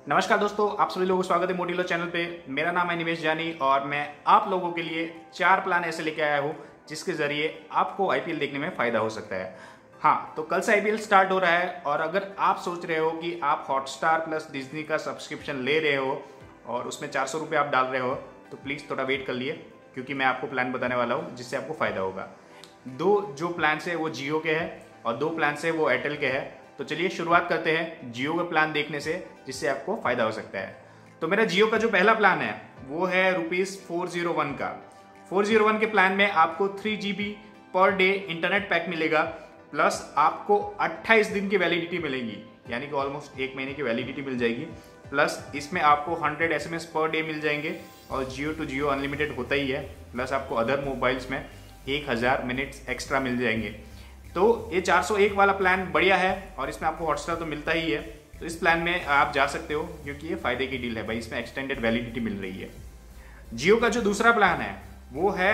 नमस्कार दोस्तों, आप सभी लोगों का स्वागत है मोटिलो चैनल पे। मेरा नाम है निवेश जानी और मैं आप लोगों के लिए 4 प्लान ऐसे लेके आया हूँ जिसके जरिए आपको आईपीएल देखने में फायदा हो सकता है। हाँ, तो कल से आईपीएल स्टार्ट हो रहा है और अगर आप सोच रहे हो कि आप हॉटस्टार प्लस डिज्नी का सब्सक्रिप्शन ले रहे हो और उसमें 400 रुपये आप डाल रहे हो तो प्लीज़ थोड़ा वेट कर लिए, क्योंकि मैं आपको प्लान बताने वाला हूँ जिससे आपको फ़ायदा होगा। 2 जो प्लान है वो जियो के हैं और 2 प्लान है वो एयरटेल के हैं। तो चलिए शुरुआत करते हैं जियो का प्लान देखने से, जिससे आपको फायदा हो सकता है। तो मेरा जियो का जो पहला प्लान है वो है ₹401 का। 401 के प्लान में आपको 3 GB पर डे इंटरनेट पैक मिलेगा, प्लस आपको 28 दिन की वैलिडिटी मिलेगी, यानी कि ऑलमोस्ट 1 महीने की वैलिडिटी मिल जाएगी। प्लस इसमें आपको 100 SMS पर डे मिल जाएंगे और जियो टू जियो अनलिमिटेड होता ही है। प्लस आपको अदर मोबाइल्स में 1000 मिनट्स एक्स्ट्रा मिल जाएंगे। तो ये 401 वाला प्लान बढ़िया है और इसमें आपको हॉटस्टार तो मिलता ही है। तो इस प्लान में आप जा सकते हो क्योंकि ये फायदे की डील है भाई, इसमें एक्सटेंडेड वैलिडिटी मिल रही है। जियो का जो दूसरा प्लान है वो है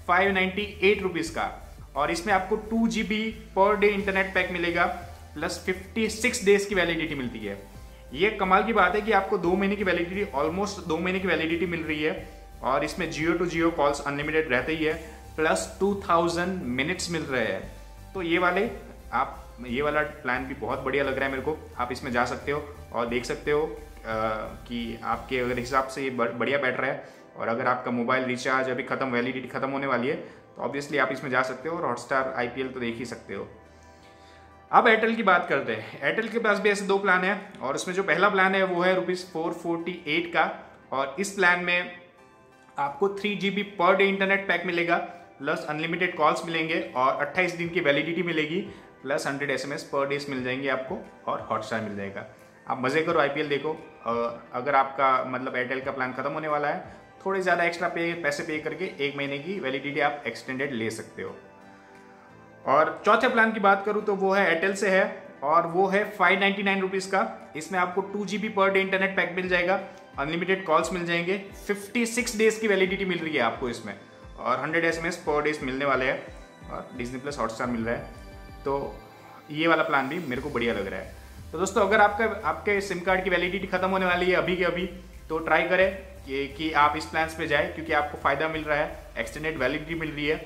598 रुपीज़ का और इसमें आपको 2 GB पर डे इंटरनेट पैक मिलेगा, प्लस 56 डेज की वैलिडिटी मिलती है। ये कमाल की बात है कि आपको 2 महीने की वैलिडिटी, ऑलमोस्ट 2 महीने की वैलिडिटी मिल रही है और इसमें Jio to Jio calls unlimited रहते ही है, प्लस 2000 मिनट्स मिल रहे हैं। तो ये वाला प्लान भी बहुत बढ़िया लग रहा है मेरे को। आप इसमें जा सकते हो और देख सकते हो कि आपके अगर हिसाब से ये बढ़िया बैठ रहा है। और अगर आपका मोबाइल रिचार्ज अभी वैलिडिटी खत्म होने वाली है तो ऑब्वियसली आप इसमें जा सकते हो और हॉटस्टार आईपीएल तो देख ही सकते हो। अब एयरटेल की बात करते हैं। एयरटेल के पास भी ऐसे 2 प्लान है और उसमें जो पहला प्लान है वो है ₹448 का और इस प्लान में आपको 3 GB पर डे इंटरनेट पैक मिलेगा, प्लस अनलिमिटेड कॉल्स मिलेंगे और 28 दिन की वैलिडिटी मिलेगी, प्लस 100 SMS पर डेज मिल जाएंगे आपको और हॉटस्टार मिल जाएगा। आप मज़े करो, आईपीएल देखो। अगर आपका मतलब एयरटेल का प्लान खत्म होने वाला है, थोड़े ज़्यादा एक्स्ट्रा पैसे पे करके 1 महीने की वैलिडिटी आप एक्सटेंडेड ले सकते हो। और चौथे प्लान की बात करूँ तो वो है एयरटेल से है और वो है 599 रुपीज़ का। इसमें आपको 2 GB पर डे इंटरनेट पैक मिल जाएगा, अनलिमिटेड कॉल्स मिल जाएंगे, 56 डेज की वैलिडिटी मिल रही है आपको इसमें और 100 SMS पर डेज मिलने वाले हैं और डिज्नी प्लस हॉटस्टार मिल रहा है। तो ये वाला प्लान भी मेरे को बढ़िया लग रहा है। तो दोस्तों, अगर आपके सिम कार्ड की वैलिडिटी खत्म होने वाली है अभी के अभी, तो ट्राई करें कि आप इस प्लान्स पे जाए, क्योंकि आपको फ़ायदा मिल रहा है, एक्सटेंडेड वैलिडिटी मिल रही है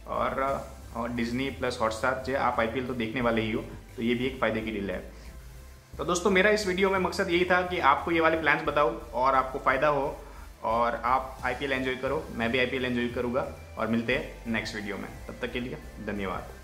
और डिज्नी प्लस हॉटस्टार जो आप आईपीएल तो देखने वाले ही हो, तो ये भी एक फ़ायदे की डील है। तो दोस्तों, मेरा इस वीडियो में मकसद यही था कि आपको ये वाले प्लान्स बताऊँ और आपको फ़ायदा हो और आप आईपीएल एंजॉय करो। मैं भी आईपीएल एंजॉय करूँगा और मिलते हैं नेक्स्ट वीडियो में। तब तक के लिए धन्यवाद।